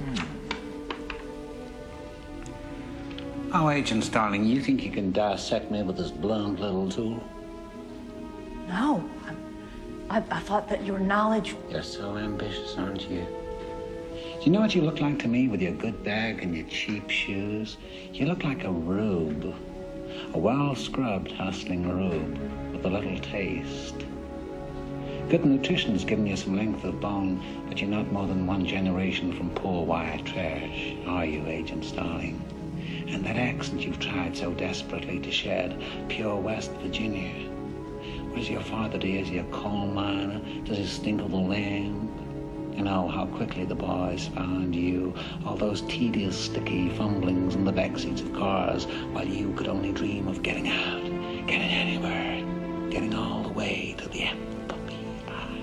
Oh, Agent Starling, you think you can dissect me with this blunt little tool? No. I thought that your knowledge... You're so ambitious, aren't you? Do you know what you look like to me with your good bag and your cheap shoes? You look like a rube. A well-scrubbed, hustling rube with a little taste. Good nutrition's given you some length of bone, but you're not more than one generation from poor white trash, are you, Agent Starling? And that accent you've tried so desperately to shed, pure West Virginia. What does your father do? Is he a coal miner? Does he stink of the land? You know how quickly the boys found you, all those tedious, sticky fumblings in the backseats of cars, while you could only dream of getting out, getting anywhere, getting all the way to the FBI.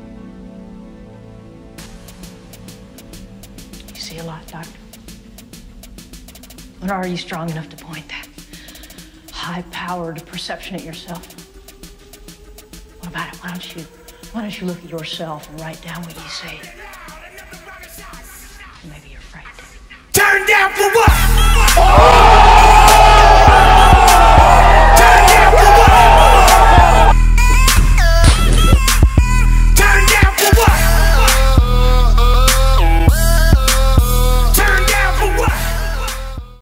You see a lot, Doctor. But are you strong enough to point that high-powered perception at yourself? What about it? Why don't you look at yourself and write down what you say? Maybe you're frightened.